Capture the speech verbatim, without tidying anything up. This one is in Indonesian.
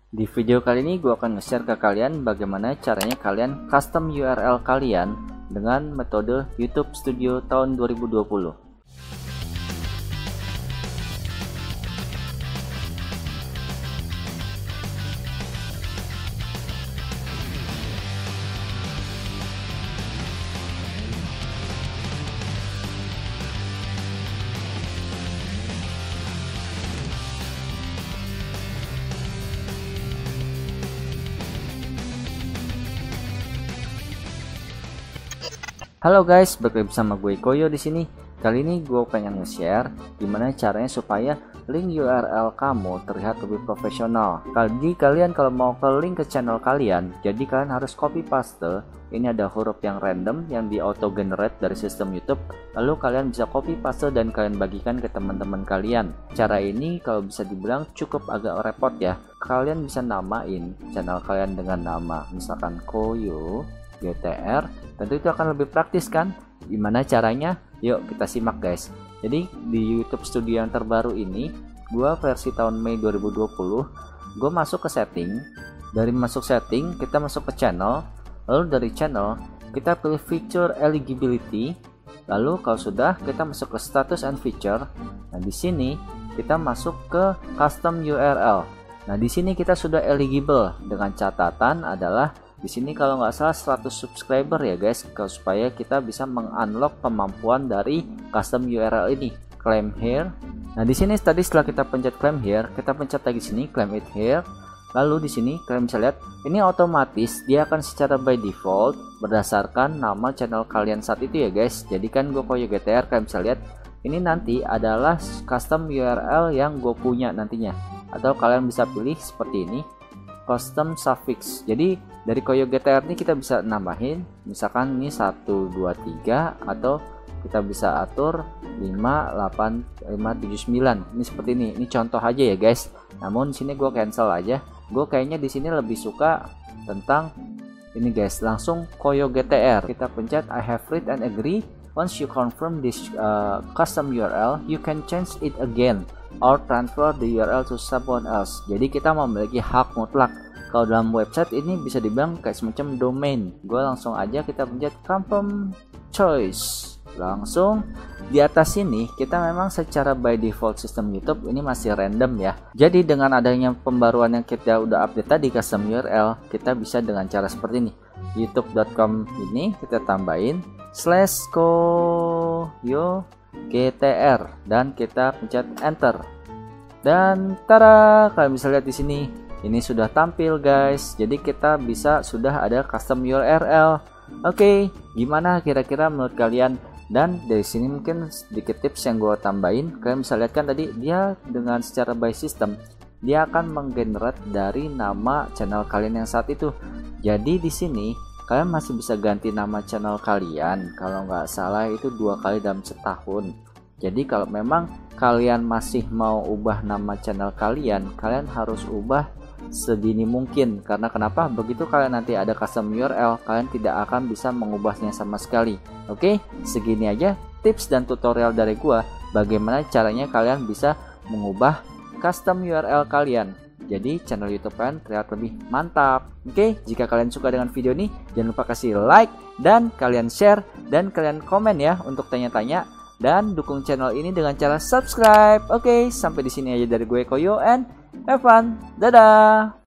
Di video kali ini gue akan nge-share ke kalian bagaimana caranya kalian custom U R L kalian dengan metode YouTube Studio tahun dua ribu dua puluh. Halo guys, balik lagi bersama gue Koyo di sini. Kali ini gue pengen nge-share gimana caranya supaya link U R L kamu terlihat lebih profesional. Jadi kalian kalau mau ke link ke channel kalian, jadi kalian harus copy paste. Ini ada huruf yang random yang di auto generate dari sistem YouTube. Lalu kalian bisa copy paste dan kalian bagikan ke teman-teman kalian. Cara ini kalau bisa dibilang cukup agak repot ya. Kalian bisa namain channel kalian dengan nama misalkan Koyo G T R, tentu itu akan lebih praktis kan? Gimana caranya? Yuk kita simak guys. Jadi di YouTube Studio yang terbaru ini, gua versi tahun Mei dua ribu dua puluh, gue masuk ke setting. Dari masuk setting, kita masuk ke channel. Lalu dari channel, kita pilih feature eligibility. Lalu kalau sudah, kita masuk ke status and feature. Nah di sini kita masuk ke custom U R L. Nah di sini kita sudah eligible dengan catatan adalah di sini kalau nggak salah seratus subscriber ya guys, supaya kita bisa mengunlock kemampuan dari custom U R L ini. Claim here. Nah di sini tadi setelah kita pencet claim here, kita pencet lagi sini claim it here. Lalu di sini kalian bisa lihat ini otomatis dia akan secara by default berdasarkan nama channel kalian saat itu ya guys. Jadi kan gue Koyo G T R, kalian bisa lihat ini nanti adalah custom U R L yang gue punya nantinya. Atau kalian bisa pilih seperti ini, custom suffix. Jadi dari Koyo G T R ini kita bisa nambahin misalkan ini satu dua tiga atau kita bisa atur lima delapan lima tujuh sembilan. Ini seperti ini. Ini contoh aja ya guys. Namun sini gue cancel aja. Gue kayaknya di sini lebih suka tentang ini guys. Langsung Koyo G T R. Kita pencet I have read and agree. Once you confirm this uh, custom U R L, you can change it again or transfer the U R L to someone else. Jadi kita memiliki hak mutlak. Kalau dalam website ini bisa dibilang kayak semacam domain. Gue langsung aja kita pencet confirm choice. Langsung di atas sini kita memang secara by default sistem YouTube ini masih random ya. Jadi dengan adanya pembaruan yang kita udah update tadi custom U R L, kita bisa dengan cara seperti ini. youtube dot com ini kita tambahin slash koyo G T R dan kita pencet enter. Dan tara, kalian bisa lihat di sini ini sudah tampil guys. Jadi kita bisa sudah ada custom U R L. Oke, gimana kira-kira menurut kalian? Dan dari sini mungkin sedikit tips yang gue tambahin. Kalian bisa lihat kan tadi dia dengan secara by system dia akan menggenerate dari nama channel kalian yang saat itu. Jadi di sini kalian masih bisa ganti nama channel kalian. Kalau nggak salah itu dua kali dalam setahun. Jadi kalau memang kalian masih mau ubah nama channel kalian, kalian harus ubah sedini mungkin. Karena kenapa? Begitu kalian nanti ada custom U R L, kalian tidak akan bisa mengubahnya sama sekali. Oke, segini aja tips dan tutorial dari gua bagaimana caranya kalian bisa mengubah custom U R L kalian. Jadi channel YouTube kalian terlihat lebih mantap. Oke, jika kalian suka dengan video ini, jangan lupa kasih like dan kalian share dan kalian komen ya untuk tanya-tanya. Dan dukung channel ini dengan cara subscribe. Oke, sampai di sini aja dari gue Koyo and have fun. Dadah.